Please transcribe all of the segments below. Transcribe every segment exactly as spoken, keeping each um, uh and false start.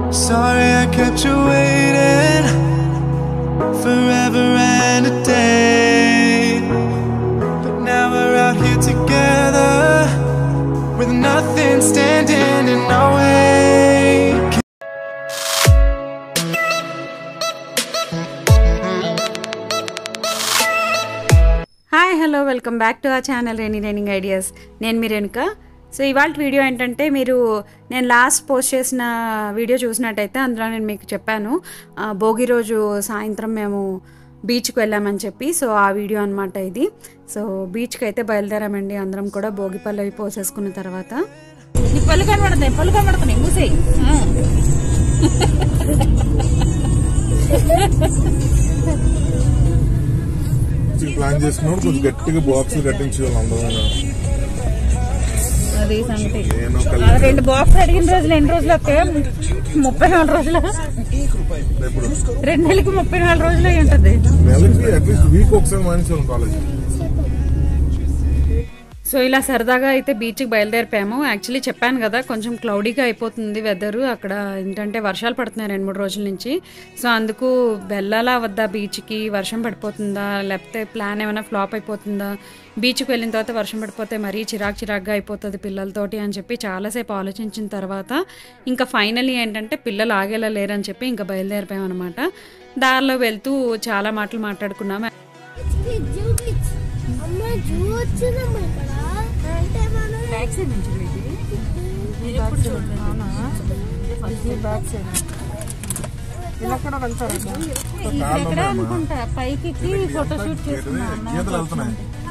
Sorry I kept you waiting forever and a day, but now we're out here together with nothing standing in our way. Hi, hello, welcome back to our channel Rainy Raining Ideas. నేను మీ Renuka. So ఇవాళ video ఏంటంటే, మీరు నేను last post చేసిన video చూసినట్టయితే అందులో నేను మీకు చెప్పాను భోగి రోజు సాయంత్రం మేము బీచ్కి వెళ్ళామని చెప్పి. సో ఆ వీడియో అనమాట ఇది. సో బీచ్కి అయితే బయలుదేరామండి అందరం కూడా. భోగి పళ్ళు అవి పోసేసుకున్న తర్వాత పళ్ళు కనబడుతున్నాయి పళ్ళు కనబడుతున్నాయి మూసేయి. ప్లాన్ చేసుకున్నాడు కొంచెం గట్టిగా బాక్స్ కట్టించాలి అందరూ. అది సంగతి. రెండు బాక్స్ అడిగిన రోజులు ఎన్ని రోజులు వస్తాయో? ముప్పై నాలుగు రోజులు. రెండు నెలలకి ముప్పై నాలుగు రోజులు అయి ఉంటుంది. నెలకి అట్లీస్ట్ వీక్ ఒకసారి మానేసాం కాలేజ్. సో ఇలా సరదాగా అయితే బీచ్కి బయలుదేరిపోయాము. యాక్చువల్లీ చెప్పాను కదా, కొంచెం క్లౌడీగా అయిపోతుంది వెదరు అక్కడ. ఏంటంటే వర్షాలు పడుతున్నాయి రెండు మూడు రోజుల నుంచి. సో అందుకు వెళ్ళాలా వద్దా బీచ్కి, వర్షం పడిపోతుందా, లేకపోతే ప్లాన్ ఏమైనా ఫ్లాప్ అయిపోతుందా, బీచ్కి వెళ్ళిన తర్వాత వర్షం పడిపోతే మరీ చిరాకు చిరాకుగా అయిపోతుంది పిల్లలతోటి అని చెప్పి చాలాసేపు ఆలోచించిన తర్వాత ఇంకా ఫైనలీ ఏంటంటే పిల్లలు ఆగేలా లేరని చెప్పి ఇంకా బయలుదేరిపోయాం అనమాట. దారిలో వెళ్తూ చాలా మాటలు మాట్లాడుకున్నాము. అనుకుంటా పైకి ఫోటోషూట్ చేసుకున్నాను.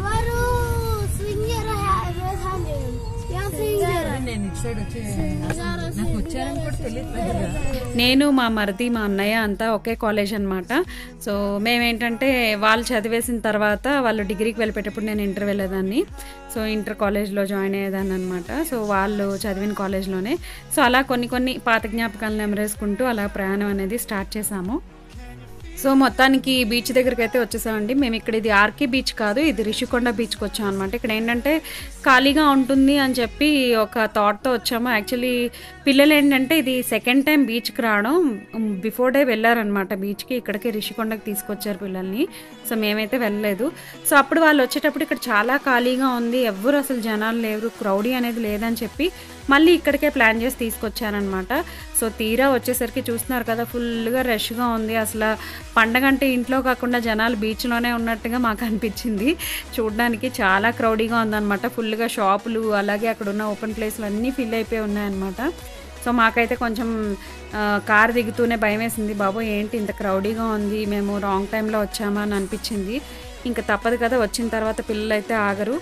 నేను మా మరిది మా అన్నయ్య అంతా ఒకే కాలేజ్ అనమాట. సో మేమేంటంటే వాళ్ళు చదివేసిన తర్వాత వాళ్ళు డిగ్రీకి వెళ్ళిపోయేటప్పుడు నేను ఇంటర్ వెళ్ళేదాన్ని. సో ఇంటర్ కాలేజ్లో జాయిన్ అయ్యేదాన్ని అనమాట. సో వాళ్ళు చదివిన కాలేజ్లోనే. సో అలా కొన్ని కొన్ని పాత జ్ఞాపకాలను నెమరేసుకుంటూ అలా ప్రయాణం అనేది స్టార్ట్ చేసాము. సో మొత్తానికి బీచ్ దగ్గరికి అయితే వచ్చేసామండి మేము. ఇక్కడ ఇది ఆర్కే బీచ్ కాదు, ఇది రిషికొండ బీచ్కి వచ్చాం అనమాట. ఇక్కడ ఏంటంటే ఖాళీగా ఉంటుంది అని చెప్పి ఒక థాట్తో వచ్చాము. యాక్చువల్లీ పిల్లలు ఏంటంటే ఇది సెకండ్ టైం బీచ్కి రావడం. బిఫోర్ డే వెళ్ళారనమాట బీచ్కి, ఇక్కడికి రిషికొండకి తీసుకొచ్చారు పిల్లల్ని. సో మేమైతే వెళ్ళలేదు. సో అప్పుడు వాళ్ళు వచ్చేటప్పుడు ఇక్కడ చాలా ఖాళీగా ఉంది, ఎవ్వరు అసలు జనాలు లేరు, క్రౌడీ అనేది లేదని చెప్పి మళ్ళీ ఇక్కడికే ప్లాన్ చేసి తీసుకొచ్చారనమాట. సో తీరా వచ్చేసరికి చూస్తున్నారు కదా, ఫుల్గా రష్గా ఉంది. అసలు పండగ అంటే ఇంట్లో కాకుండా జనాలు బీచ్లోనే ఉన్నట్టుగా మాకు అనిపించింది. చూడడానికి చాలా క్రౌడీగా ఉందన్నమాట. ఫుల్గా షాపులు, అలాగే అక్కడ ఉన్న ఓపెన్ ప్లేస్లు అన్నీ ఫిల్ అయిపోయి ఉన్నాయన్నమాట. సో మాకైతే కొంచెం కార్ దిగుతూనే భయం వేసింది, బాబు ఏంటి ఇంత క్రౌడీగా ఉంది, మేము రాంగ్ టైంలో వచ్చామా అని అనిపించింది. ఇంకా తప్పదు కదా, వచ్చిన తర్వాత పిల్లలు అయితే ఆగరు.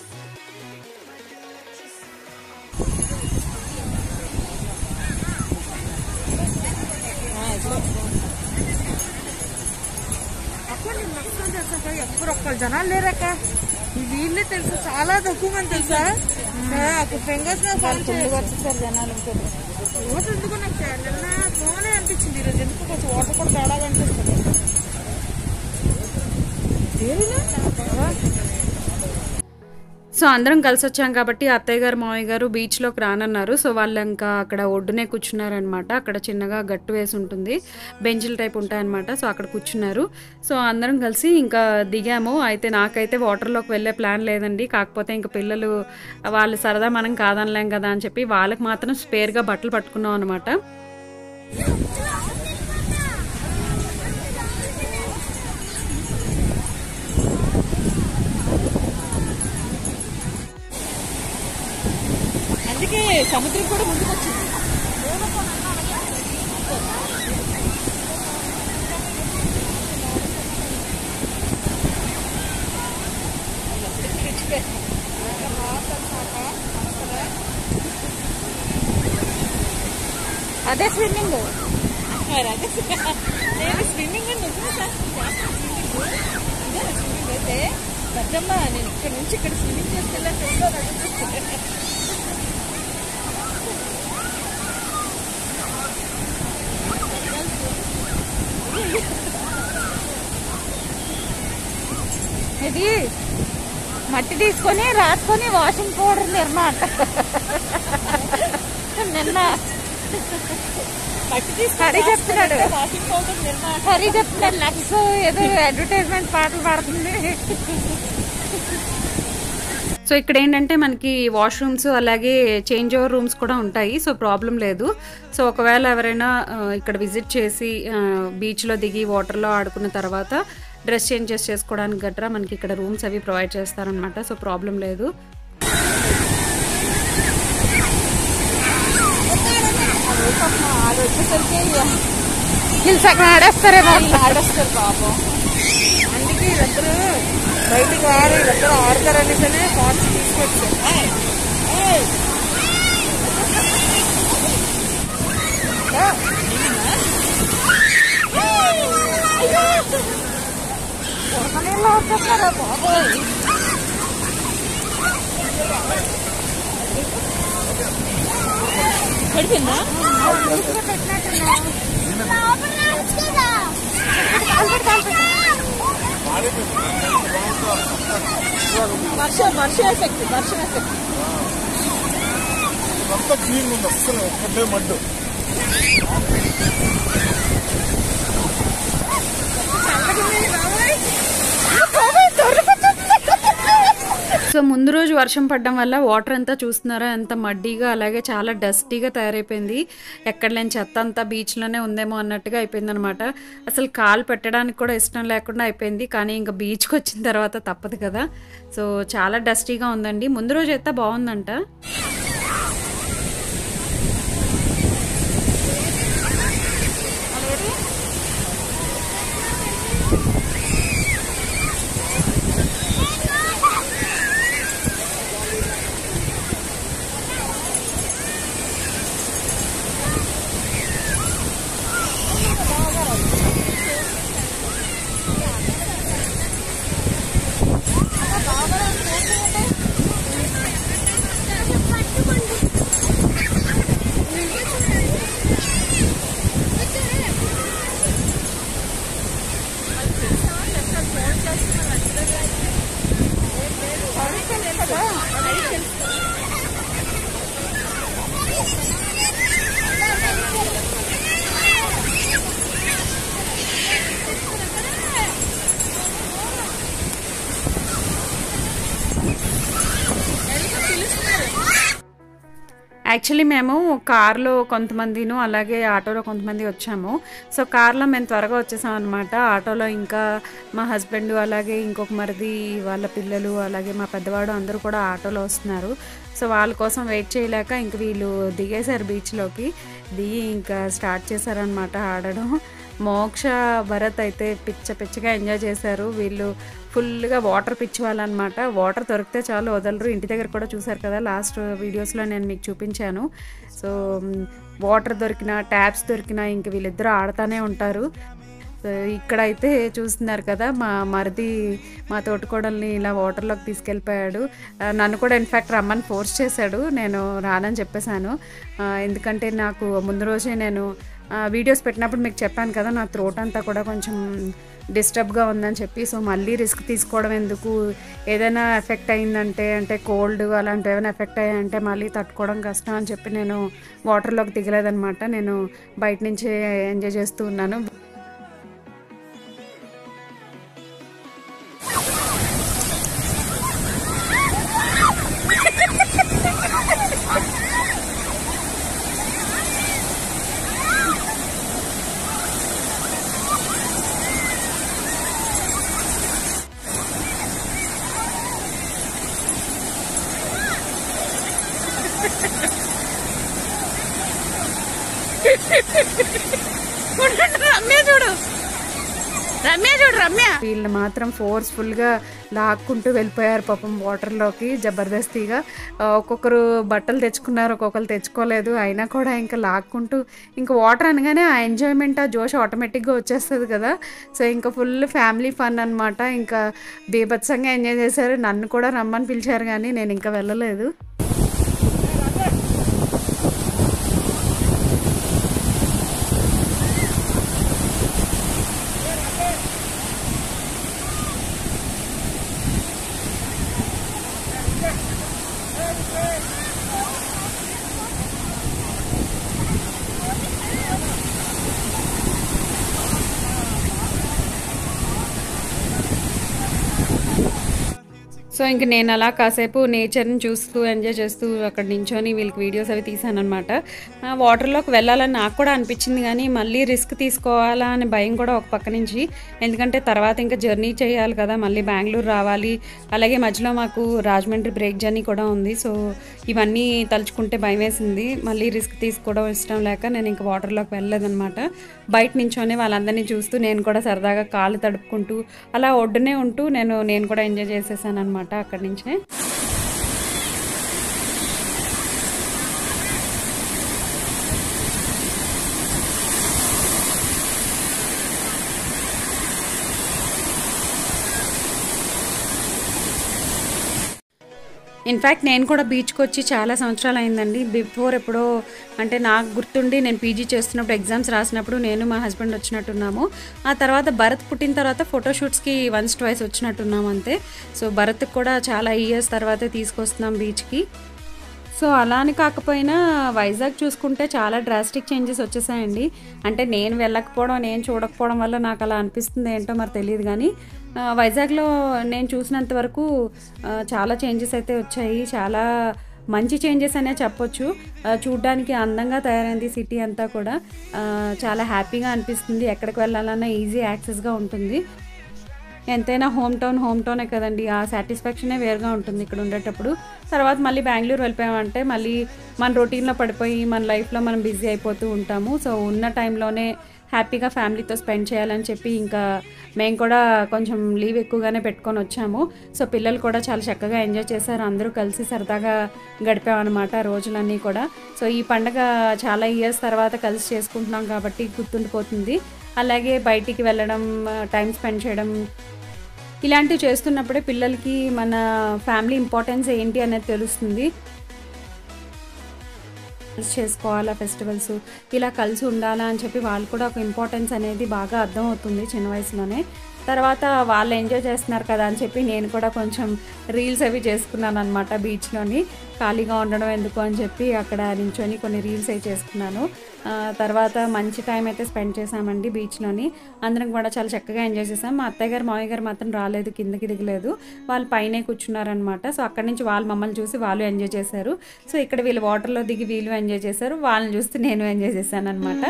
ఎప్పుడు ఒక్క జనాలు లేరక్క, వీళ్ళే తెలుసు, చాలా తక్కువ మంది తెలుసా. ఫింగర్స్ వచ్చేసారు జనాలు. వాటర్ ఎందుకు నాకు నిన్న బాగానే అనిపించింది, ఈరోజు ఎందుకు కొంచెం వాటర్ కూడా తేడాగా అనిపిస్తుంది. సో అందరం కలిసి వచ్చాం కాబట్టి అత్తయ్య గారు మావయ్య గారు బీచ్లోకి రానన్నారు. సో వాళ్ళు ఇంకా అక్కడ ఒడ్డునే కూర్చున్నారనమాట. అక్కడ చిన్నగా గట్టు వేసి ఉంటుంది, బెంచ్ల టైప్ ఉంటాయన్నమాట. సో అక్కడ కూర్చున్నారు. సో అందరం కలిసి ఇంకా దిగాము. అయితే నాకైతే వాటర్లోకి వెళ్ళే ప్లాన్ లేదండి, కాకపోతే ఇంకా పిల్లలు వాళ్ళు సరదా మనం కాదనలేం కదా అని చెప్పి వాళ్ళకి మాత్రం స్పేర్గా బట్టలు పట్టుకున్నాం అనమాట. అందుకే సముద్రం కూడా ముందుకు వచ్చింది. అదే స్విమ్మింగ్, నేను స్విమ్మింగ్ అని నిజంగా స్విమ్మింగ్ అయితే పెద్దమ్మ నేను ఇక్కడ నుంచి ఇక్కడ స్విమ్మింగ్ చేసుకెళ్ళాను. ఇది మట్టి తీసుకొని రాసుకొని వాషింగ్ పౌడర్ నిర్మాట. నిన్న హరి చెప్తున్నాడు హరి చెప్తున్నాడు లక్స్ ఏదో అడ్వర్టైజ్మెంట్ పాటలు పాడుతుంది. సో ఇక్కడ ఏంటంటే మనకి వాష్రూమ్స్ అలాగే చేంజ్ ఓవర్ రూమ్స్ కూడా ఉంటాయి. సో ప్రాబ్లం లేదు. సో ఒకవేళ ఎవరైనా ఇక్కడ విజిట్ చేసి బీచ్లో దిగి వాటర్లో ఆడుకున్న తర్వాత డ్రెస్ చేంజెస్ చేసుకోవడానికి గట్రా మనకి ఇక్కడ రూమ్స్ అవి ప్రొవైడ్ చేస్తారనమాట. సో ప్రాబ్లం లేదు. ఆడేస్తారేమో ఆడేస్తారు పాపం. అందుకే వీళ్ళిద్దరు బయటికి వారు వీళ్ళిద్దరు ఆడతారనేసనే పాట్స్ తీసుకొచ్చారు. బాబోయ్ పడిపోయిందా? వర్షం వర్షం ఎఫెక్ట్ వర్షం ఎఫెక్ట్ అంతా క్లీన్ ఉంది. అస్సలు ఒక్కటే మడ్డు. సో ముందు రోజు వర్షం పడడం వల్ల వాటర్ అంతా చూస్తున్నారా ఎంత మడ్డీగా అలాగే చాలా డస్టీగా తయారైపోయింది. ఎక్కడ లేని చెత్త అంతా బీచ్లోనే ఉందేమో అన్నట్టుగా అయిపోయింది అనమాట. అసలు కాలు పెట్టడానికి కూడా ఇష్టం లేకుండా అయిపోయింది. కానీ ఇంకా బీచ్కి వచ్చిన తర్వాత తప్పదు కదా. సో చాలా డస్టీగా ఉందండి. ముందు రోజు అయితే బాగుందంట. యాక్చువల్లీ మేము కార్లో కొంతమందిను అలాగే ఆటోలో కొంతమంది వచ్చాము. సో కార్లో మేము త్వరగా వచ్చేసాం అనమాట. ఆటోలో ఇంకా మా హస్బెండ్ అలాగే ఇంకొక మరిది వాళ్ళ పిల్లలు అలాగే మా పెద్దవాడు అందరూ కూడా ఆటోలో వస్తున్నారు. సో వాళ్ళ కోసం వెయిట్ చేయలేక ఇంక వీళ్ళు దిగేశారు బీచ్లోకి. దిగి ఇంకా స్టార్ట్ చేశారనమాట ఆడడం. మోక్ష భరత్ అయితే పిచ్చ పిచ్చగా ఎంజాయ్ చేశారు. వీళ్ళు ఫుల్గా వాటర్ పిచ్చి వాళ్ళనమాట. వాటర్ దొరికితే చాలు వదలరు. ఇంటి దగ్గర కూడా చూసారు కదా లాస్ట్ వీడియోస్లో నేను మీకు చూపించాను. సో వాటర్ దొరికినా ట్యాప్స్ దొరికినా ఇంక వీళ్ళిద్దరూ ఆడుతూనే ఉంటారు. సో ఇక్కడైతే చూస్తున్నారు కదా మా మరిది మా తోటికోడల్ని ఇలా వాటర్లోకి తీసుకెళ్ళిపోయాడు. నన్ను కూడా ఇన్ఫ్యాక్ట్ రమ్మని ఫోర్స్ చేశాడు. నేను రానని చెప్పేశాను. ఎందుకంటే నాకు ముందు రోజే నేను వీడియోస్ పెట్టినప్పుడు మీకు చెప్పాను కదా నా థ్రోట్ అంతా కూడా కొంచెం డిస్టర్బ్గా ఉందని చెప్పి. సో మళ్ళీ రిస్క్ తీసుకోవడం ఎందుకు, ఏదైనా ఎఫెక్ట్ అయిందంటే అంటే కోల్డ్ అలాంటివి ఏమైనా ఎఫెక్ట్ అయ్యాయంటే మళ్ళీ తట్టుకోవడం కష్టం అని చెప్పి నేను వాటర్లోకి దిగలేదనమాట. నేను బయట నుంచే ఎంజాయ్ చేస్తూ ఉన్నాను. రమ్య చూడు రమ్య చూడు రమ్య వీళ్ళు మాత్రం ఫోర్స్ఫుల్గా లాక్కుంటూ వెళ్ళిపోయారు పాపం వాటర్లోకి జబర్దస్తిగా. ఒక్కొక్కరు బట్టలు తెచ్చుకున్నారు, ఒక్కొక్కరు తెచ్చుకోలేదు. అయినా కూడా ఇంకా లాక్కుంటూ ఇంకా వాటర్ అనగానే ఆ ఎంజాయ్మెంట్ ఆ జోష్ ఆటోమేటిక్గా వచ్చేస్తుంది కదా. సో ఇంకా ఫుల్ ఫ్యామిలీ ఫన్ అనమాట. ఇంకా బీభత్సంగా ఎంజాయ్ చేశారు. నన్ను కూడా రమ్మని పిలిచారు కానీ నేను ఇంకా వెళ్ళలేదు. సో ఇంక నేను అలా కాసేపు నేచర్ని చూస్తూ ఎంజాయ్ చేస్తూ అక్కడ నించొని వీళ్ళకి వీడియోస్ అవి తీసాను అనమాట. వాటర్లోకి వెళ్ళాలని నాకు కూడా అనిపించింది, కానీ మళ్ళీ రిస్క్ తీసుకోవాలా అని భయం కూడా ఒక పక్క నుంచి. ఎందుకంటే తర్వాత ఇంకా జర్నీ చేయాలి కదా, మళ్ళీ బెంగళూరు రావాలి, అలాగే మధ్యలో మాకు రాజమండ్రి బ్రేక్ జర్నీ కూడా ఉంది. సో ఇవన్నీ తలుచుకుంటే భయం వేసింది. మళ్ళీ రిస్క్ తీసుకోవడం ఇష్టం లేక నేను ఇంకా వాటర్లోకి వెళ్ళలేదన్నమాట. బయట నించొని వాళ్ళందరినీ చూస్తూ నేను కూడా సరదాగా కాళ్ళు తడుపుకుంటూ అలా ఒడ్డునే ఉంటూ నేను నేను కూడా ఎంజాయ్ చేసేసాను అనమాట అక్కడి నుంచే. ఇన్ఫ్యాక్ట్ నేను కూడా బీచ్కి వచ్చి చాలా సంవత్సరాలు అయిందండి. బిఫోర్ ఎప్పుడో అంటే నాకు గుర్తుండి నేను పీజీ చేస్తున్నప్పుడు ఎగ్జామ్స్ రాసినప్పుడు నేను మా హస్బెండ్ వచ్చినట్టున్నాము. ఆ తర్వాత భరత్ పుట్టిన తర్వాత ఫోటోషూట్స్కి వన్స్ ట్వైస్ వచ్చినట్టున్నాము అంతే. సో భరత్కి కూడా చాలా ఇయర్స్ తర్వాతే తీసుకొస్తున్నాం బీచ్కి. సో అలా అని కాకపోయినా వైజాగ్ చూసుకుంటే చాలా డ్రాస్టిక్ చేంజెస్ వచ్చేసాయండి. అంటే నేను వెళ్ళకపోవడం, నేను చూడకపోవడం వల్ల నాకు అలా అనిపిస్తుంది ఏంటో మరి తెలియదు, కానీ వైజాగ్లో నేను చూసినంత వరకు చాలా చేంజెస్ అయితే వచ్చాయి. చాలా మంచి చేంజెస్ అనే చెప్పొచ్చు. చూడ్డానికి అందంగా తయారైంది సిటీ అంతా కూడా. చాలా హ్యాపీగా అనిపిస్తుంది. ఎక్కడికి వెళ్ళాలన్నా ఈజీ యాక్సెస్గా ఉంటుంది. ఎంతైనా హోమ్ టౌన్ హోమ్ టౌనే కదండి, ఆ సాటిస్ఫాక్షనే వేరుగా ఉంటుంది ఇక్కడ ఉండేటప్పుడు. తర్వాత మళ్ళీ బెంగళూరు వెళ్ళిపోయామంటే మళ్ళీ మన రొటీన్లో పడిపోయి మన లైఫ్లో మనం బిజీ అయిపోతూ ఉంటాము. సో ఉన్న టైంలోనే హ్యాపీగా ఫ్యామిలీతో స్పెండ్ చేయాలని చెప్పి ఇంకా మేము కూడా కొంచెం లీవ్ ఎక్కువగానే పెట్టుకొని వచ్చాము. సో పిల్లలు కూడా చాలా చక్కగా ఎంజాయ్ చేశారు. అందరూ కలిసి సరదాగా గడిపామన్నమాట రోజులన్నీ కూడా. సో ఈ పండగ చాలా ఇయర్స్ తర్వాత కలిసి చేసుకుంటున్నాం కాబట్టి గుర్తుండిపోతుంది. అలాగే బయటికి వెళ్ళడం, టైం స్పెండ్ చేయడం, ఇలాంటివి చేస్తున్నప్పుడే పిల్లలకి మన ఫ్యామిలీ ఇంపార్టెన్స్ ఏంటి అనేది తెలుస్తుంది. చేసుకోవాలా ఫెస్టివల్స్, ఇలా కలిసి ఉండాలా అని చెప్పి వాళ్ళు కూడా ఒక ఇంపార్టెన్స్ అనేది బాగా అర్థం అవుతుంది చిన్న వయసులోనే. తర్వాత వాళ్ళు ఎంజాయ్ చేస్తున్నారు కదా అని చెప్పి నేను కూడా కొంచెం రీల్స్ అవి చేసుకున్నాను అనమాట. బీచ్లోని ఖాళీగా ఉండడం ఎందుకు అని చెప్పి అక్కడ నించొని కొన్ని రీల్స్ అవి చేసుకున్నాను. తర్వాత మంచి టైం అయితే స్పెండ్ చేసామండి బీచ్లోని. అందరం కూడా చాలా చక్కగా ఎంజాయ్ చేసాం. మా అత్తయ్య గారు మామయ్య గారు మాత్రం రాలేదు, కిందకి దిగలేదు, వాళ్ళు పైనే కూర్చున్నారనమాట. సో అక్కడి నుంచి వాళ్ళు మమ్మల్ని చూసి వాళ్ళు ఎంజాయ్ చేశారు. సో ఇక్కడ వీళ్ళు వాటర్లో దిగి వీళ్ళు ఎంజాయ్ చేశారు, వాళ్ళని చూస్తే నేను ఎంజాయ్ చేశాను అనమాట.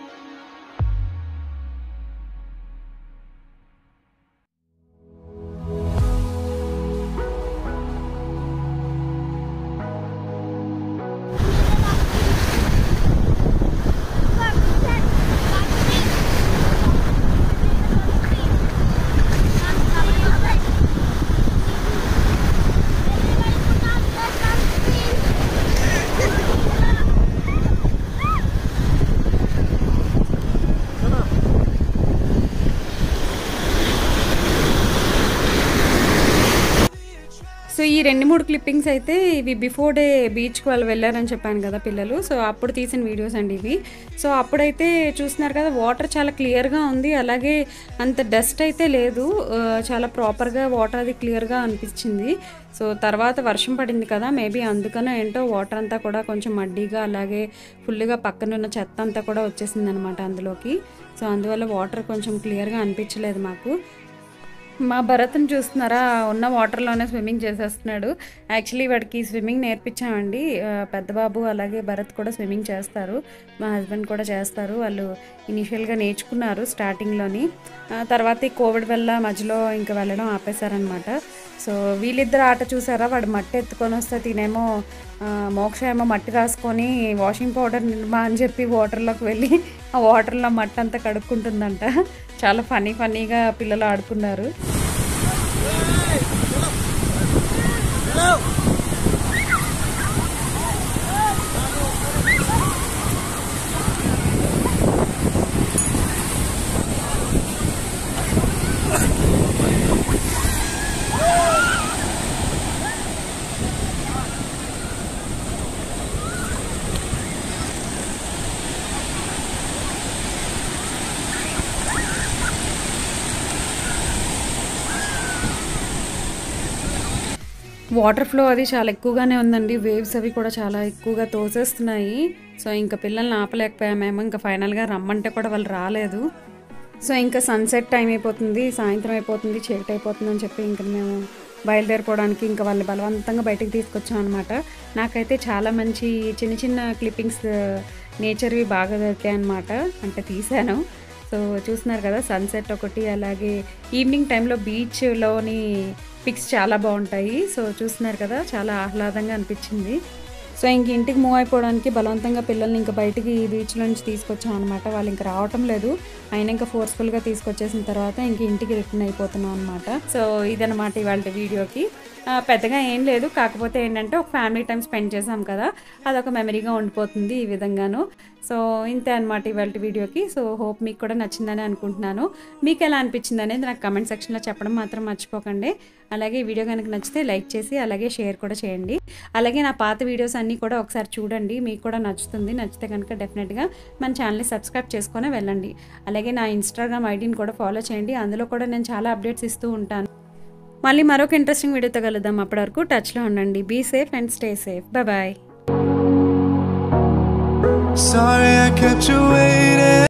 సో ఈ రెండు మూడు క్లిప్పింగ్స్ అయితే ఇవి బిఫోర్ డే బీచ్కి వాళ్ళు వెళ్ళారని చెప్పాను కదా పిల్లలు. సో అప్పుడు తీసిన వీడియోస్ అండి ఇవి. సో అప్పుడైతే చూస్తున్నారు కదా, వాటర్ చాలా క్లియర్గా ఉంది, అలాగే అంత డస్ట్ అయితే లేదు, చాలా ప్రాపర్గా వాటర్ అది క్లియర్గా అనిపించింది. సో తర్వాత వర్షం పడింది కదా, మేబీ అందుకనే ఏంటో వాటర్ అంతా కూడా కొంచెం మడ్డీగా, అలాగే ఫుల్గా పక్కన ఉన్న చెత్త అంతా కూడా వచ్చేసింది అనమాట అందులోకి. సో అందువల్ల వాటర్ కొంచెం క్లియర్గా అనిపించలేదు మాకు. మా భరత్ని చూస్తున్నారా, ఉన్న వాటర్లోనే స్విమ్మింగ్ చేసేస్తున్నాడు. యాక్చువల్లీ వాడికి స్విమ్మింగ్ నేర్పించామండి. పెద్ద బాబు అలాగే భరత్ కూడా స్విమ్మింగ్ చేస్తారు, మా హస్బెండ్ కూడా చేస్తారు. వాళ్ళు ఇనిషియల్గా నేర్చుకున్నారు స్టార్టింగ్లోని, తర్వాత ఈ కోవిడ్ వల్ల మధ్యలో ఇంకా వెళ్ళడం ఆపేశారనమాట. సో వీళ్ళిద్దరు ఆట చూసారా, వాడు మట్టి ఎత్తుకొని వస్తే తినేమో మోక్ష ఏమో మట్టి రాసుకొని వాషింగ్ పౌడర్ నిర్మా అని చెప్పి వాటర్లోకి వెళ్ళి ఆ వాటర్లో మట్టి అంతా కడుక్కుంటుందంట. చాలా ఫన్నీ ఫన్నీగా పిల్లలు ఆడుకున్నారు. వాటర్ ఫ్లో అది చాలా ఎక్కువగానే ఉందండి, వేవ్స్ అవి కూడా చాలా ఎక్కువగా తోసేస్తున్నాయి. సో ఇంకా పిల్లల్ని ఆపలేకపోయామేమో, ఇంకా ఫైనల్గా రమ్మంటే కూడా వాళ్ళు రాలేదు. సో ఇంకా సన్సెట్ టైం అయిపోతుంది, సాయంత్రం అయిపోతుంది, చీకటి అయిపోతుంది అని చెప్పి ఇంకా మేము బయలుదేరిపోవడానికి ఇంకా వాళ్ళని బలవంతంగా బయటకు తీసుకొచ్చాం అనమాట. నాకైతే చాలా మంచి చిన్న చిన్న క్లిప్పింగ్స్ నేచర్వి బాగా దొరికాయి అనమాట, అంటే తీశాను. సో చూస్తున్నారు కదా సన్సెట్ ఒకటి, అలాగే ఈవినింగ్ టైంలో బీచ్లోని పిక్స్ చాలా బాగుంటాయి. సో చూస్తున్నారు కదా చాలా ఆహ్లాదంగా అనిపించింది. సో ఇంక ఇంటికి మూవ్ అయిపోవడానికి బలవంతంగా పిల్లల్ని ఇంకా బయటికి బీచ్లో నుంచి తీసుకొచ్చాం అనమాట. వాళ్ళు ఇంకా రావటం లేదు, అయినా ఇంకా ఫోర్స్ఫుల్గా తీసుకొచ్చేసిన తర్వాత ఇంక ఇంటికి రిటర్న్ అయిపోతున్నాం అనమాట. సో ఇదనమాట ఇవాళ వీడియోకి. పెద్దగా ఏం లేదు, కాకపోతే ఏంటంటే ఒక ఫ్యామిలీ టైం స్పెండ్ చేసాం కదా, అదొక మెమరీగా ఉండిపోతుంది ఈ విధంగాను. సో ఇంతే అనమాట ఇవాళ వీడియోకి. సో హోప్ మీకు కూడా నచ్చిందని అనుకుంటున్నాను. మీకు ఎలా అనిపించింది అనేది నాకు కమెంట్ సెక్షన్లో చెప్పడం మాత్రం మర్చిపోకండి. అలాగే ఈ వీడియో కనుక నచ్చితే లైక్ చేసి అలాగే షేర్ కూడా చేయండి. అలాగే నా పాత వీడియోస్ అన్నీ కూడా ఒకసారి చూడండి, మీకు కూడా నచ్చుతుంది. నచ్చితే కనుక డెఫినెట్గా మన ఛానల్ని సబ్స్క్రైబ్ చేసుకొని వెళ్ళండి. అలాగే నా ఇన్స్టాగ్రామ్ ఐడిని కూడా ఫాలో చేయండి, అందులో కూడా నేను చాలా అప్డేట్స్ ఇస్తూ ఉంటాను. మళ్ళీ మరొక ఇంట్రెస్టింగ్ వీడియోతో కలుద్దాం. అప్పటి వరకు టచ్లో ఉండండి. Be safe and stay safe. Bye. Sorry I kept you waiting.